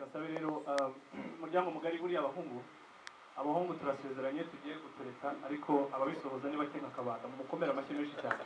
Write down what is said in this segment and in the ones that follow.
reka sabe rero umuryango mugari buri abahungu turasezeranye tugiye gutereka ariko ababisohoza ni bake nk'akabanda mukomera amashyi menshi cyane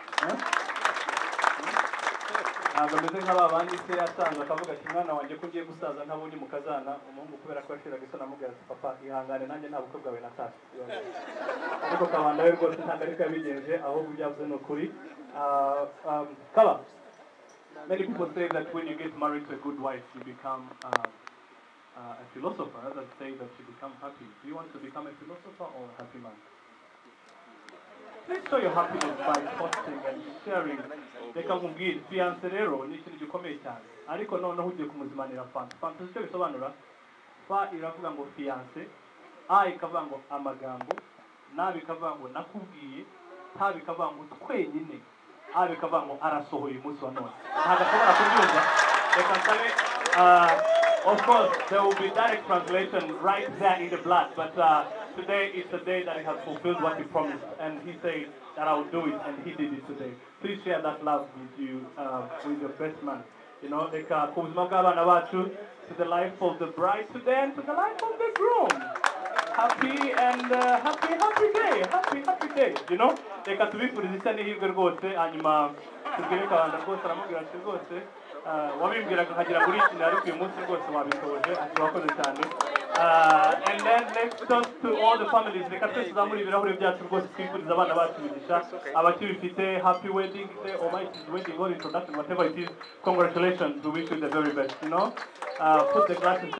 ntabwo ameze nk'ababandi se asanzwe akavuga ati mwana wanjye ko ugiye gusaza ntabonye mukazana umuhungu kubera ko yashiraga isoni amubwira ati papa ihangane nanjye nta bukwe bwawe natashye ariko kabanda we rwose ntabwo ariko yabigenje ahubwo byavuze ni ukuri kaba. Many people say that when you get married to a good wife, you become a philosopher. Others say that you become happy. Do you want to become a philosopher or a happy man? Please show your happiness by posting and sharing. Reka nkubwire, fiancé rero ni ikintu gikomeye cyane. Ariko noneho ugiye kumuzimanira fanta. Fanta icyo bisobanura, fa iravuga ngo fiancé, a ikavuga ngo amagambo, na bikavuga ngo nakubwiye, ta bikavuga ngo twenyine. Bikavuga ngo arasohoye umunsi wa none. Ntabwo ashobora kubyumva. Reka nsabe, of course, there will be direct translation right there in the blood, but today is the day that he has fulfilled what he promised, and he said that I will do it, and he did it today. Please share that love with you, with your best man. You know, like to the life of the bride today and to the life of the groom. Happy and happy day, you know. Reka tubifurize isa n'ihirwe rwose hanyuma tubwire kabanda rwose aramubwira ati rwose wabimbwiraga nkagira muri iki ariko uyu munsi rwose wabisohoje ati wakoze cyane. And then let's talk to all the families. Reka twese tuzamure ibirahuri byacu rwose twifuriza abana bacu imigisha abakibifite happy wedding day or my wedding or introduction whatever it is. Congratulations, we wish you the very best, you know. Put the glasses